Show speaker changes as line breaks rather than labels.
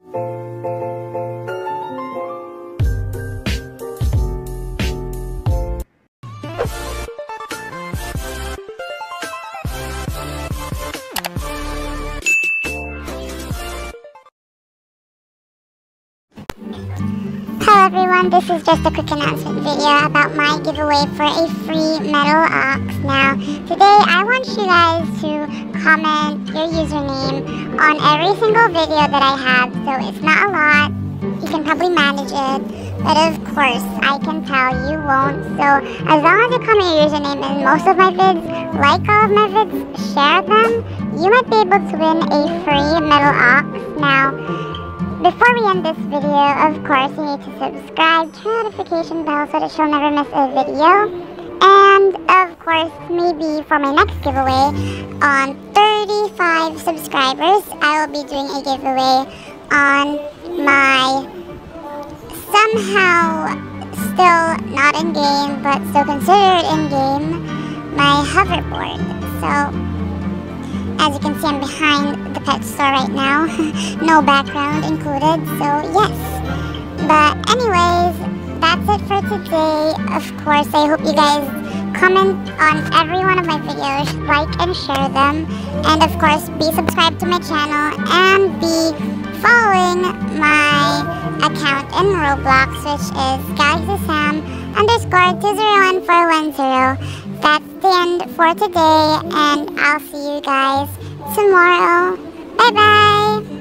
Hello everyone, this is just a quick announcement video about my giveaway for a free metal ox. Now, today I want you guys to comment your username on every single video that I have, so it's not a lot. You can probably manage it, but of course, I can tell you won't. So, as long as you comment your username in most of my vids, like all of my vids, share them, you might be able to win a free metal ox. Now, before we end this video, of course, you need to subscribe, turn the notification bell so that you'll never miss a video. And, of course, maybe for my next giveaway, on 35 subscribers, I will be doing a giveaway on my somehow still not in-game, but still considered in-game, my hoverboard. So, as you can see, I'm behind the pet store right now. No background included, so yes. But anyways, that's it for today. Of course, I hope you guys comment on every one of my videos, like and share them. And of course, be subscribed to my channel and be following my account in Roblox, which is GalaxySam_201410. That's the end for today, and I'll see you guys tomorrow. Bye bye!